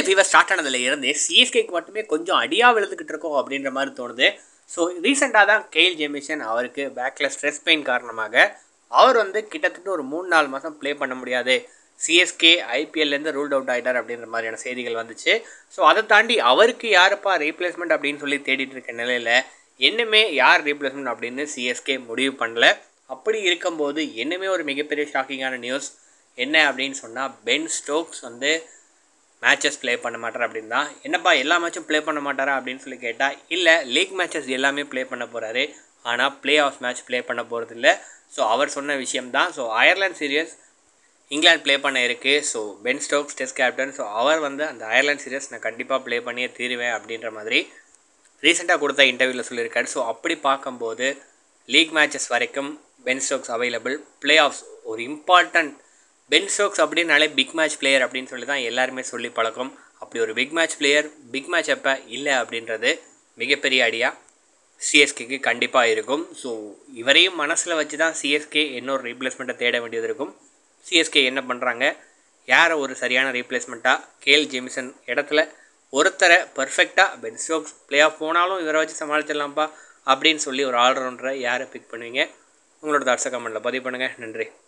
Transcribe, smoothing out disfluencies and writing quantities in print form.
IPL fever start ஆனதுல இருந்து சிஎஸ்கேக்கு மட்டுமே கொஞ்சம் அடியாக விழுந்துக்கிட்டு இருக்கோம் அப்படின்ற மாதிரி தோணுது. ஸோ ரீசெண்டாக தான் கேல் ஜெமிசன் அவருக்கு பேக்கில் ஸ்ட்ரெஸ் பெயின் காரணமாக அவர் கிட்டத்தட்ட ஒரு 3-4 மாதம் ப்ளே பண்ண முடியாது, சிஎஸ்கே ஐபிஎல்லேருந்து ரூல்ட் அவுட் ஆகிட்டார் அப்படின்ற மாதிரியான செய்திகள் வந்துச்சு. ஸோ அதை தாண்டி அவருக்கு யாருப்பா ரீப்ளேஸ்மெண்ட் அப்படின்னு சொல்லி தேடிட்டு இருக்க நிலையில் இன்னுமே யார் ரீப்ளேஸ்மெண்ட் அப்படின்னு சிஎஸ்கே முடிவு பண்ணல. அப்படி இருக்கும்போது இன்னுமே ஒரு மிகப்பெரிய ஷாக்கிங்கான நியூஸ் என்ன அப்படின்னு சொன்னால், பென் ஸ்டோக்ஸ் மேட்சஸ் ப்ளே பண்ண மாட்டார் அப்படின்னு தான். என்னப்பா எல்லா மேட்சும் ப்ளே பண்ண மாட்டாரா அப்படின்னு சொல்லி கேட்டால், இல்லை லீக் மேட்சஸ் எல்லாமே ப்ளே பண்ண போகிறாரு, ஆனால் ப்ளே ஆஃப் மேட்ச் ப்ளே பண்ண போகிறதில்ல. ஸோ அவர் சொன்ன விஷயம்தான். So Ireland series England play பண்ண இருக்குது. So Ben Stokes test captain. So அவர் அந்த அயர்லாந்து சீரியஸ் நான் கண்டிப்பாக ப்ளே பண்ணியே தீருவேன் அப்படின்ற மாதிரி ரீசெண்டாக கொடுத்த இன்டர்வியூவில் சொல்லியிருக்காரு. ஸோ அப்படி பார்க்கும்போது லீக் மேட்சஸ் வரைக்கும் Ben Stokes available. Playoffs ஒரு இம்பார்ட்டண்ட். பென் ஸ்டோக்ஸ் அப்படின்னாலே பிக் மேட்ச் பிளேயர் அப்படின்னு சொல்லி தான் எல்லாருமே சொல்லி பழக்கம். அப்படி ஒரு big match player big match அப்போ இல்லை அப்படின்றது மிகப்பெரிய அடியாக சிஎஸ்கேக்கு கண்டிப்பாக இருக்கும். ஸோ இவரையும் மனசில் வச்சு தான் சிஎஸ்கே இன்னொரு ரீப்ளேஸ்மெண்ட்டை தேட வேண்டியது இருக்கும். சிஎஸ்கே என்ன பண்ணுறாங்க, யாரை ஒரு சரியான ரீப்ளேஸ்மெண்ட்டாக கேல் ஜெமிசன் இடத்துல ஒருத்தரை பர்ஃபெக்டாக பென் ஸ்டோக்ஸ் ப்ளே ஆஃப் போனாலும் இவரை வச்சு சமாளிச்சிடலாம்ப்பா அப்படின்னு சொல்லி ஒரு ஆல்ரவுண்டரை யாரை பிக் பண்ணுவீங்க? உங்களோட தாட்ஸை கமெண்ட்டில் பதிவு பண்ணுங்கள். நன்றி.